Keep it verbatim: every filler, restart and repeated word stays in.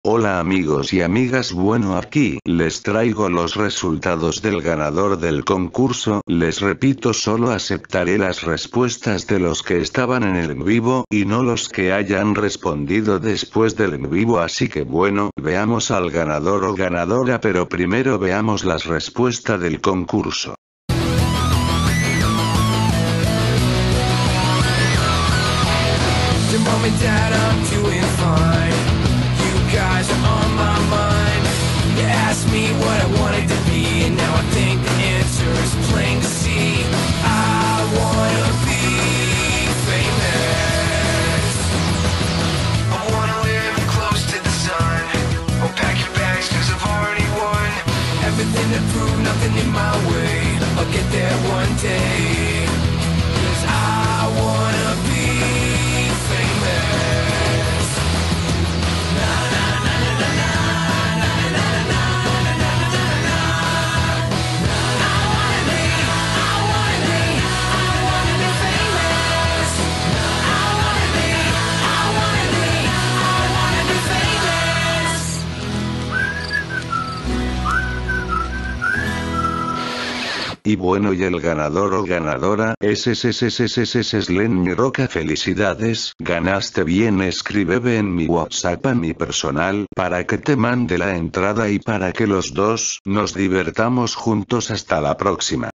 Hola amigos y amigas, bueno, aquí les traigo los resultados del ganador del concurso. Les repito, solo aceptaré las respuestas de los que estaban en el en vivo y no los que hayan respondido después del en vivo, así que bueno, veamos al ganador o ganadora, pero primero veamos las respuestas del concurso. Mom and Dad, I'm doing fine. You guys are on my mind. You asked me what I wanted to be, and now I think the answer is plain to see. I wanna be famous. I wanna live close to the sun. Oh, pack your bags, cause I've already won. Everything to prove, nothing in my way. I'll get there one day. Cause I wanna be Y bueno, y el ganador o ganadora es ese ese ese ese ese Slenny Roca. Felicidades, ganaste bien. Escríbeme en mi WhatsApp a mi personal para que te mande la entrada y para que los dos nos divertamos juntos. Hasta la próxima.